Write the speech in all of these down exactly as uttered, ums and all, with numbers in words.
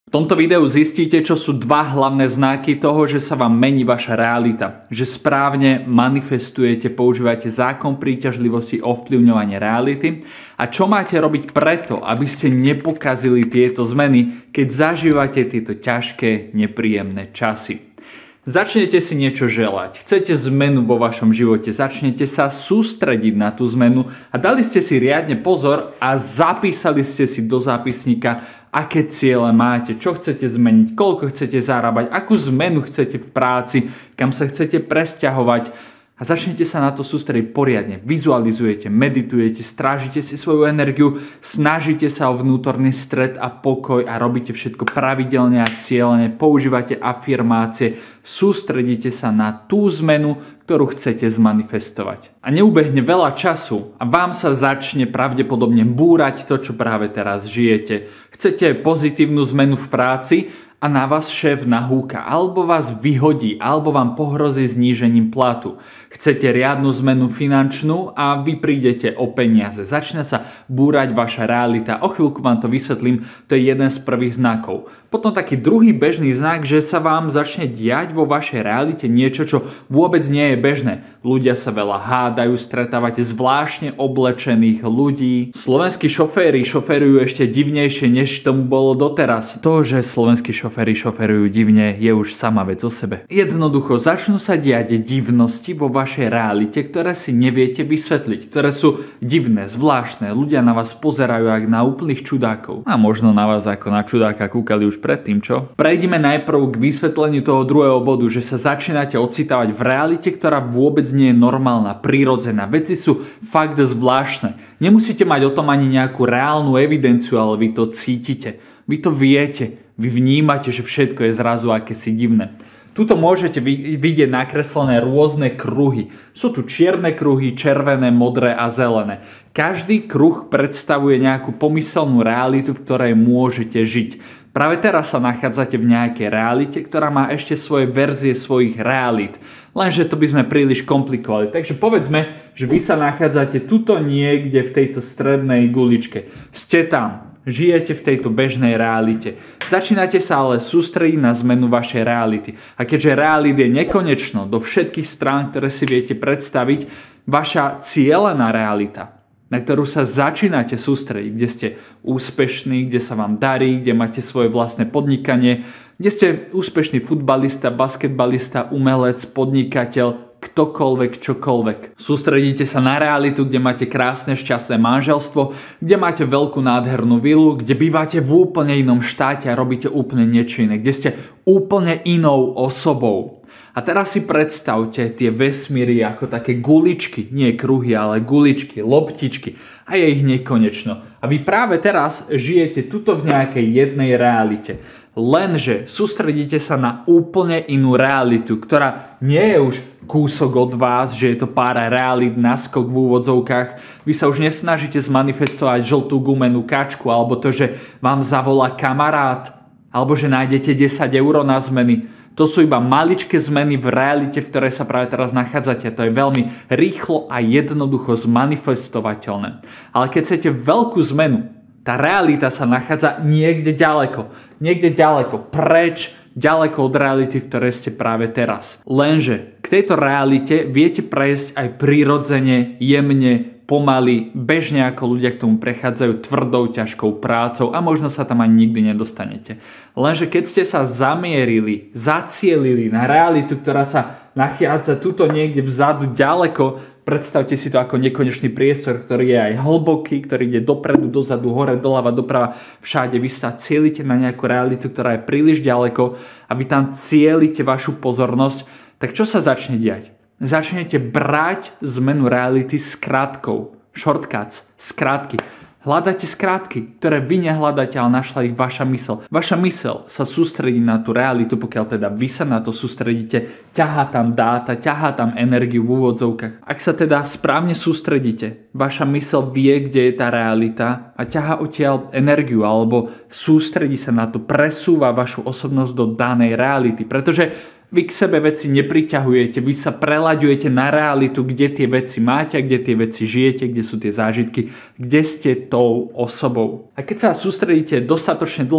V tomto videu zistíte, čo sú dva hlavné znaky toho, že sa vám mení vaša realita. Že správne manifestujete, používate zákon príťažlivosti ovplyvňovania reality a čo máte robiť preto, aby ste nepokazili tieto zmeny, keď zažívate tieto ťažké, nepríjemné časy. Začnete si niečo želať, chcete zmenu vo vašom živote, začnete sa sústrediť na tú zmenu a dali ste si riadne pozor a zapísali ste si do zápisníka, aké ciele máte, čo chcete zmeniť, koľko chcete zarábať, akú zmenu chcete v práci, kam sa chcete presťahovať a začnete sa na to sústrediť poriadne. Vizualizujete, meditujete, strážite si svoju energiu, snažíte sa o vnútorný stred a pokoj a robíte všetko pravidelne a cieľene, používate afirmácie, sústredíte sa na tú zmenu, ktorú chcete zmanifestovať. A neubehne veľa času a vám sa začne pravdepodobne búrať to, čo práve teraz žijete. Chcete pozitívnu zmenu v práci a na vás šéf nahúka, alebo vás vyhodí, alebo vám pohrozí znížením platu. Chcete riadnu zmenu finančnú a vy prídete o peniaze. Začne sa búrať vaša realita. O chvíľku vám to vysvetlím, to je jeden z prvých znakov. Potom taký druhý bežný znak, že sa vám začne diať vo vašej realite niečo, čo vôbec nie je bežné. Ľudia sa veľa hádajú, stretávate zvláštne oblečených ľudí. Slovenskí šoféri šoférujú ešte divnejšie, než tomu bolo doteraz. To, že slovenskí šoféri šoferujú divne, je už sama vec o sebe. Jednoducho začnú sa diať divnosti vo vašej realite, ktoré si neviete vysvetliť, ktoré sú divné, zvláštne. Ľudia na vás pozerajú ako na úplných čudákov. A možno na vás ako na čudáka kúkali už predtým, čo? Prejdime najprv k vysvetleniu toho druhého bodu, že sa začínate ocitávať v realite, ktorá vôbec nie je normálna, prirodzená. Veci sú fakt zvláštne. Nemusíte mať o tom ani nejakú reálnu evidenciu, ale vy to cítite. Vy to viete. Vy vnímate, že všetko je zrazu akési divné. Tuto môžete vidieť nakreslené rôzne kruhy. Sú tu čierne kruhy, červené, modré a zelené. Každý kruh predstavuje nejakú pomyselnú realitu, v ktorej môžete žiť. Práve teraz sa nachádzate v nejakej realite, ktorá má ešte svoje verzie svojich realít. Lenže to by sme príliš komplikovali. Takže povedzme, že vy sa nachádzate tuto niekde v tejto strednej guličke. Ste tam. Žijete v tejto bežnej realite. Začínate sa ale sústrediť na zmenu vašej reality. A keďže realit je nekonečno do všetkých strán, ktoré si viete predstaviť, vaša cielená realita, na ktorú sa začínate sústrediť, kde ste úspešní, kde sa vám darí, kde máte svoje vlastné podnikanie, kde ste úspešný futbalista, basketbalista, umelec, podnikateľ, ktokoľvek, čokoľvek. Sústredíte sa na realitu, kde máte krásne, šťastné manželstvo, kde máte veľkú nádhernú vilu, kde bývate v úplne inom štáte a robíte úplne niečo iné, kde ste úplne inou osobou. A teraz si predstavte tie vesmíry ako také guličky, nie kruhy, ale guličky, loptičky a je ich nekonečno. A vy práve teraz žijete tuto v nejakej jednej realite. Lenže sústredíte sa na úplne inú realitu, ktorá nie je už kúsok od vás, že je to pár realít, naskok v úvodzovkách. Vy sa už nesnažíte zmanifestovať žltú gumenú kačku, alebo to, že vám zavolá kamarát, alebo že nájdete desať eur na zmeny. To sú iba maličké zmeny v realite, v ktorej sa práve teraz nachádzate. To je veľmi rýchlo a jednoducho zmanifestovateľné. Ale keď chcete veľkú zmenu, tá realita sa nachádza niekde ďaleko. Niekde ďaleko, preč, ďaleko od reality, v ktorej ste práve teraz. Lenže k tejto realite viete prejsť aj prirodzene, jemne, pomaly, bežne ako ľudia k tomu prechádzajú tvrdou, ťažkou prácou a možno sa tam ani nikdy nedostanete. Lenže keď ste sa zamierili, zacielili na realitu, ktorá sa nachádza tuto niekde vzadu ďaleko, predstavte si to ako nekonečný priestor, ktorý je aj hlboký, ktorý ide dopredu, dozadu, hore, doľava, doprava, všade. Vy sa cielite na nejakú realitu, ktorá je príliš ďaleko a vy tam cielite vašu pozornosť, tak čo sa začne diať? Začnete brať zmenu reality skratkou, shortcuts, skratky. Hľadáte skratky, ktoré vy nehľadáte, ale našla ich vaša mysl. Vaša mysl sa sústredí na tú realitu, pokiaľ teda vy sa na to sústredíte, ťahá tam dáta, ťahá tam energiu v úvodzovkách. Ak sa teda správne sústredíte, vaša mysl vie, kde je tá realita a ťahá odtiaľ energiu alebo sústredí sa na to, presúva vašu osobnosť do danej reality, pretože vy k sebe veci nepriťahujete, vy sa prelaďujete na realitu, kde tie veci máte, kde tie veci žijete, kde sú tie zážitky, kde ste tou osobou. A keď sa sústredíte dostatočne dlho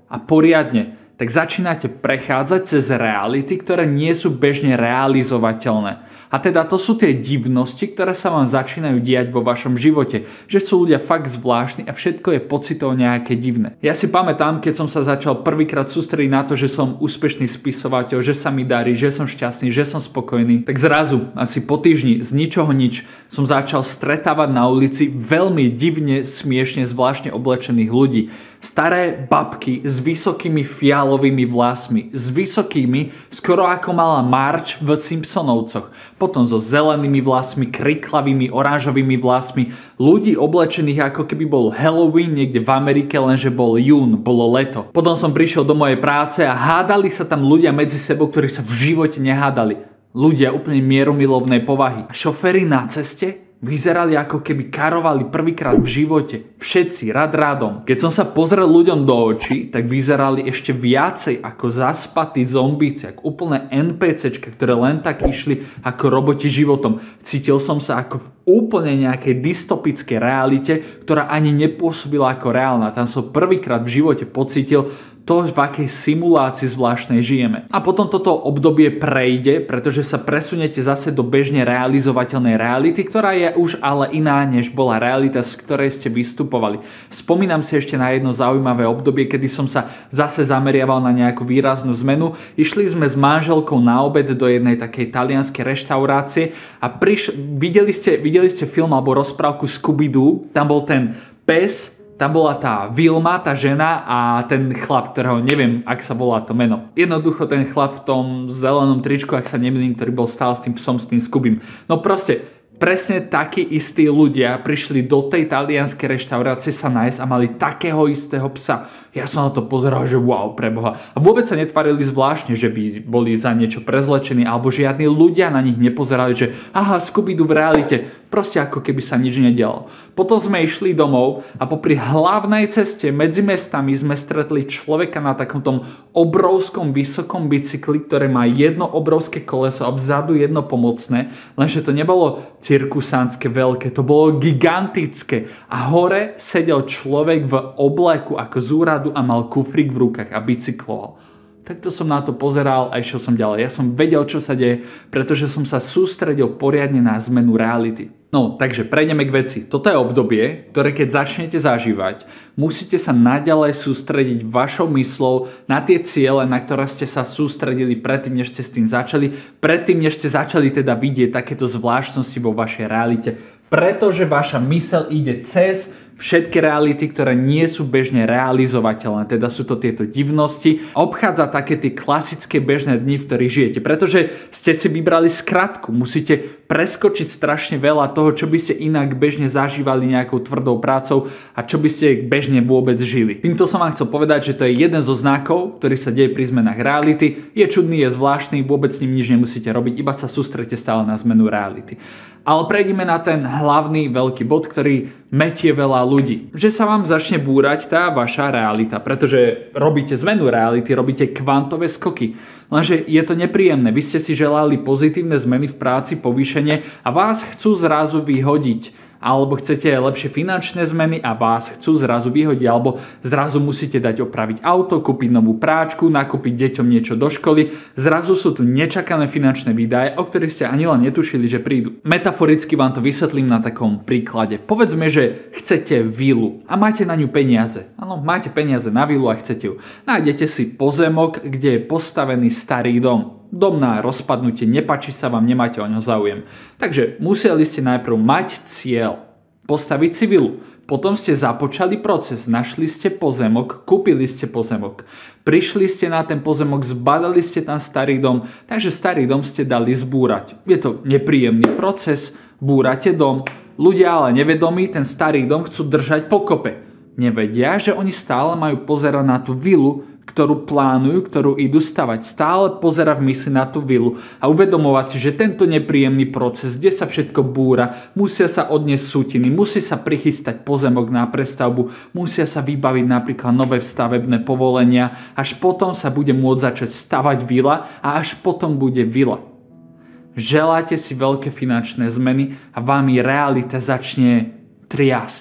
a poriadne, tak začínate prechádzať cez reality, ktoré nie sú bežne realizovateľné. A teda to sú tie divnosti, ktoré sa vám začínajú diať vo vašom živote. Že sú ľudia fakt zvláštni a všetko je pocitovo nejaké divné. Ja si pamätám, keď som sa začal prvýkrát sústrediť na to, že som úspešný spisovateľ, že sa mi darí, že som šťastný, že som spokojný, tak zrazu, asi po týždni, z ničoho nič, som začal stretávať na ulici veľmi divne, smiešne, zvláštne oblečených ľudí. Staré babky s vysokými fialovými vlasmi, s vysokými, skoro ako mala Marge v Simpsonovcoch, potom so zelenými vlasmi, kriklavými, oranžovými vlasmi, ľudí oblečených ako keby bol Halloween niekde v Amerike, lenže bol jún, bolo leto. Potom som prišiel do mojej práce a hádali sa tam ľudia medzi sebou, ktorí sa v živote nehádali. Ľudia úplne mierumilovnej povahy. A šoféri na ceste vyzerali ako keby karovali prvýkrát v živote. Všetci, rad radom. Keď som sa pozrel ľuďom do očí, tak vyzerali ešte viacej ako zaspatí zombíci, ako úplné NPCčka, ktoré len tak išli ako roboti životom. Cítil som sa ako v úplne nejakej dystopickej realite, ktorá ani nepôsobila ako reálna. Tam som prvýkrát v živote pocítil to, v akej simulácii zvláštnej žijeme. A potom toto obdobie prejde, pretože sa presunete zase do bežne realizovateľnej reality, ktorá je už ale iná, než bola realita, z ktorej ste vystupovali. Spomínam si ešte na jedno zaujímavé obdobie, kedy som sa zase zameriaval na nejakú výraznú zmenu. Išli sme s manželkou na obed do jednej takej talianskej reštaurácie a priš- videli, ste, videli ste film alebo rozprávku Scooby-Doo. Tam bol ten pes, tam bola tá Vilma, tá žena a ten chlap, ktorého neviem, ak sa volá to meno. Jednoducho ten chlap v tom zelenom tričku, ak sa nemýlim, ktorý bol stále s tým psom, s tým Scubim. No proste, presne takí istí ľudia prišli do tej talianskej reštaurácie sa nájsť a mali takého istého psa. Ja som na to pozeral, že wow, preboha. A vôbec sa netvarili zvláštne, že by boli za niečo prezlečení, alebo žiadni ľudia na nich nepozerali, že aha, Scooby-Doo v realite. Proste ako keby sa nič nedialo. Potom sme išli domov a popri hlavnej ceste medzi mestami sme stretli človeka na takomto obrovskom vysokom bicykli, ktoré má jedno obrovské koleso a vzadu jedno pomocné, lenže to nebolo cirkusánske veľké, to bolo gigantické. A hore sedel človek v obleku ako z úradu a mal kufrík v rukách a bicykloval. Takto som na to pozeral a išiel som ďalej. Ja som vedel, čo sa deje, pretože som sa sústredil poriadne na zmenu reality. No, takže prejdeme k veci. Toto je obdobie, ktoré keď začnete zažívať, musíte sa naďalej sústrediť vašou myslou na tie ciele, na ktoré ste sa sústredili predtým, než ste s tým začali, predtým, než ste začali teda vidieť takéto zvláštnosti vo vašej realite. Pretože vaša myseľ ide cez všetky reality, ktoré nie sú bežne realizovateľné, teda sú to tieto divnosti a obchádza také tie klasické bežné dni, v ktorých žijete, pretože ste si vybrali skratku, musíte preskočiť strašne veľa toho, čo by ste inak bežne zažívali nejakou tvrdou prácou a čo by ste bežne vôbec žili. Týmto som vám chcel povedať, že to je jeden zo znakov, ktorý sa deje pri zmenách reality, je čudný, je zvláštny, vôbec s ním nič nemusíte robiť, iba sa sústredite stále na zmenu reality. Ale prejdeme na ten hlavný veľký bod, ktorý metie veľa ľudí. Že sa vám začne búrať tá vaša realita, pretože robíte zmenu reality, robíte kvantové skoky. Lenže je to nepríjemné. Vy ste si želali pozitívne zmeny v práci, povýšenie a vás chcú zrazu vyhodiť. Alebo chcete lepšie finančné zmeny a vás chcú zrazu vyhodiť, alebo zrazu musíte dať opraviť auto, kúpiť novú práčku, nakúpiť deťom niečo do školy. Zrazu sú tu nečakané finančné výdaje, o ktorých ste ani len netušili, že prídu. Metaforicky vám to vysvetlím na takom príklade. Povedzme, že chcete vilu a máte na ňu peniaze. Áno, máte peniaze na vilu a chcete ju. Nájdete si pozemok, kde je postavený starý dom. Dom na rozpadnutie, nepáči sa vám, nemáte o ňo záujem. Takže museli ste najprv mať cieľ, postaviť si vilu. Potom ste započali proces, našli ste pozemok, kúpili ste pozemok. Prišli ste na ten pozemok, zbadali ste tam starý dom, takže starý dom ste dali zbúrať. Je to nepríjemný proces, búrate dom. Ľudia ale nevedomí ten starý dom chcú držať pokope. Nevedia, že oni stále majú pozerať na tú vilu, ktorú plánujú, ktorú idú stavať. Stále pozerá v mysli na tú vilu a uvedomovať si, že tento nepríjemný proces, kde sa všetko búra, musia sa odniesť sútiny, musí sa prichystať pozemok na prestavbu, musia sa vybaviť napríklad nové stavebné povolenia, až potom sa bude môcť začať stavať vila a až potom bude vila. Želáte si veľké finančné zmeny a vám realita začne triasť.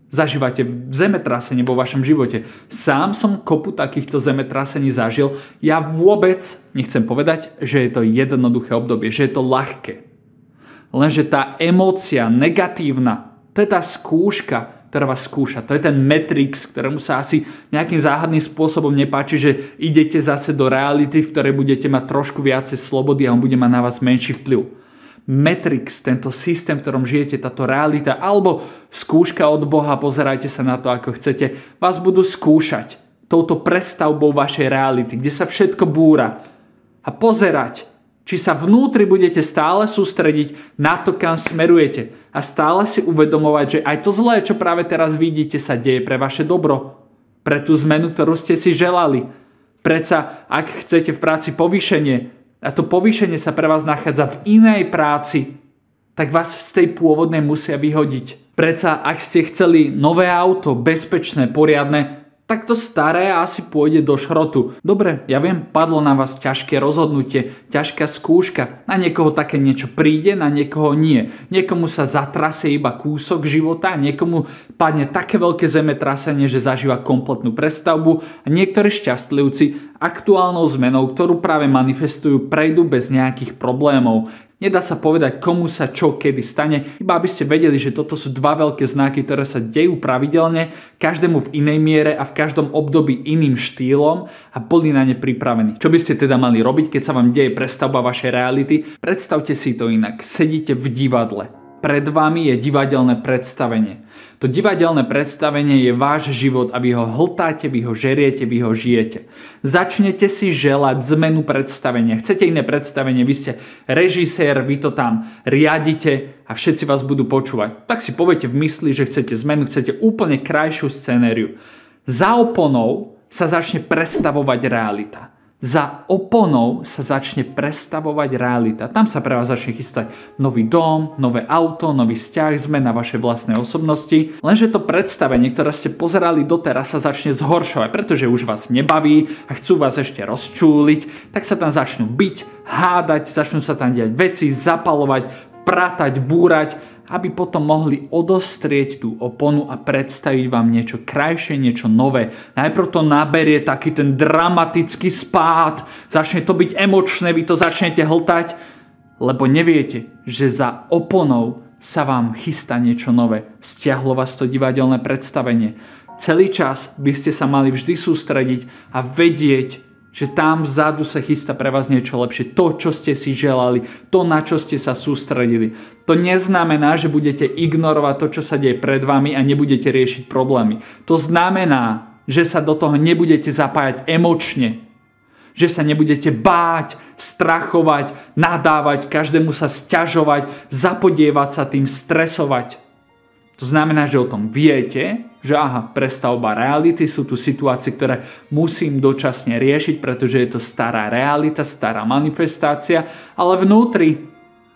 Zažívate zemetrasenie vo vašom živote. Sám som kopu takýchto zemetrasení zažil. Ja vôbec nechcem povedať, že je to jednoduché obdobie, že je to ľahké. Lenže tá emócia negatívna, to je tá skúška, ktorá vás skúša. To je ten Matrix, ktorému sa asi nejakým záhadným spôsobom nepáči, že idete zase do reality, v ktorej budete mať trošku viacej slobody a on bude mať na vás menší vplyv. Matrix, tento systém, v ktorom žijete, táto realita, alebo skúška od Boha, pozerajte sa na to, ako chcete, vás budú skúšať touto prestavbou vašej reality, kde sa všetko búra. A pozerať, či sa vnútri budete stále sústrediť na to, kam smerujete. A stále si uvedomovať, že aj to zlé, čo práve teraz vidíte, sa deje pre vaše dobro. Pre tú zmenu, ktorú ste si želali. Predsa, ak chcete v práci povýšenie, a to povýšenie sa pre vás nachádza v inej práci, tak vás z tej pôvodnej musia vyhodiť. Predsa, ak ste chceli nové auto, bezpečné, poriadne, tak to staré asi pôjde do šrotu. Dobre, ja viem, padlo na vás ťažké rozhodnutie, ťažká skúška. Na niekoho také niečo príde, na niekoho nie. Niekomu sa zatrasie iba kúsok života, niekomu padne také veľké zemetrasenie, že zažíva kompletnú prestavbu a niektorí šťastlivci aktuálnou zmenou, ktorú práve manifestujú, prejdú bez nejakých problémov. Nedá sa povedať, komu sa čo kedy stane, iba aby ste vedeli, že toto sú dva veľké znaky, ktoré sa dejú pravidelne, každému v inej miere a v každom období iným štýlom a boli na ne pripravení. Čo by ste teda mali robiť, keď sa vám deje prestavba vašej reality? Predstavte si to inak. Sedíte v divadle. Pred vami je divadelné predstavenie. To divadelné predstavenie je váš život a vy ho hltáte, vy ho žeriete, vy ho žijete. Začnete si želať zmenu predstavenia. Chcete iné predstavenie, vy ste režisér, vy to tam riadite a všetci vás budú počúvať. Tak si poviete v mysli, že chcete zmenu, chcete úplne krajšiu scenériu. Za oponou sa začne prestavovať realita. Za oponou sa začne prestavovať realita. Tam sa pre vás začne chystať nový dom, nové auto, nový vzťah, zmena vašej vlastnej osobnosti. Lenže to predstavenie, ktoré ste pozerali doteraz, sa začne zhoršovať, pretože už vás nebaví a chcú vás ešte rozčúliť, tak sa tam začnú byť, hádať, začnú sa tam diať veci, zapalovať, pratať, búrať, aby potom mohli odostrieť tú oponu a predstaviť vám niečo krajšie, niečo nové. Najprv to naberie taký ten dramatický spád, začne to byť emočné, vy to začnete hltať, lebo neviete, že za oponou sa vám chystá niečo nové. Stiahlo vás to divadelné predstavenie. Celý čas by ste sa mali vždy sústrediť a vedieť, že tam vzadu sa chystá pre vás niečo lepšie. To, čo ste si želali, to, na čo ste sa sústredili. To neznamená, že budete ignorovať to, čo sa deje pred vami a nebudete riešiť problémy. To znamená, že sa do toho nebudete zapájať emočne. Že sa nebudete báť, strachovať, nadávať, každému sa sťažovať, zapodievať sa tým, stresovať. To znamená, že o tom viete, že aha, prestavba reality, sú tu situácie, ktoré musím dočasne riešiť, pretože je to stará realita, stará manifestácia, ale vnútri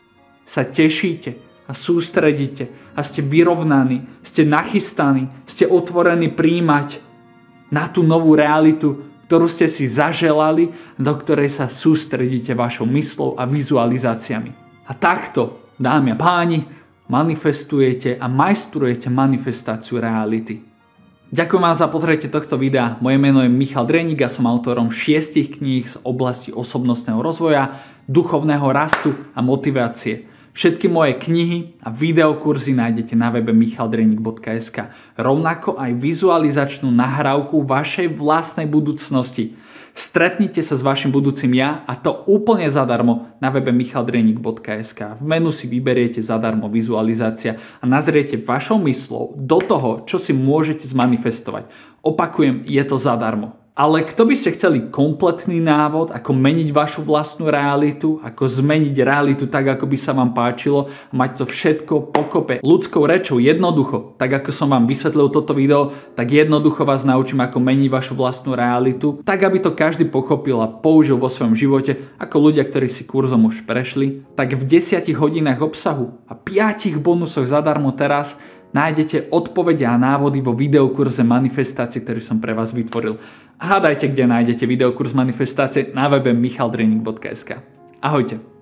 sa tešíte a sústredíte a ste vyrovnaní, ste nachystaní, ste otvorení príjmať na tú novú realitu, ktorú ste si zaželali, do ktorej sa sústredíte vašou myslou a vizualizáciami. A takto, dámy a páni, manifestujete a majstrujete manifestáciu reality. Ďakujem vám za pozrietie tohto videa. Moje meno je Michal Dreník a som autorom šiestich kníh z oblasti osobnostného rozvoja, duchovného rastu a motivácie. Všetky moje knihy a videokurzy nájdete na webe michal dreník bodka es ká. Rovnako aj vizualizačnú nahrávku vašej vlastnej budúcnosti. Stretnite sa s vašim budúcim ja a to úplne zadarmo na webe michal dreník bodka es ká. V menu si vyberiete zadarmo vizualizácia a nazriete vašou myslou do toho, čo si môžete zmanifestovať. Opakujem, je to zadarmo. Ale kto by ste chceli kompletný návod, ako meniť vašu vlastnú realitu, ako zmeniť realitu tak, ako by sa vám páčilo, mať to všetko pokope ľudskou rečou, jednoducho, tak ako som vám vysvetlil toto video, tak jednoducho vás naučím, ako meniť vašu vlastnú realitu, tak aby to každý pochopil a použil vo svojom živote, ako ľudia, ktorí si kurzom už prešli, tak v desiatich hodinách obsahu a piatich bonusoch zadarmo teraz nájdete odpovede a návody vo videokurze manifestácie, ktorý som pre vás vytvoril. Hádajte, kde nájdete videokurs manifestácie na webe michal dreník bodka es ká. Ahojte.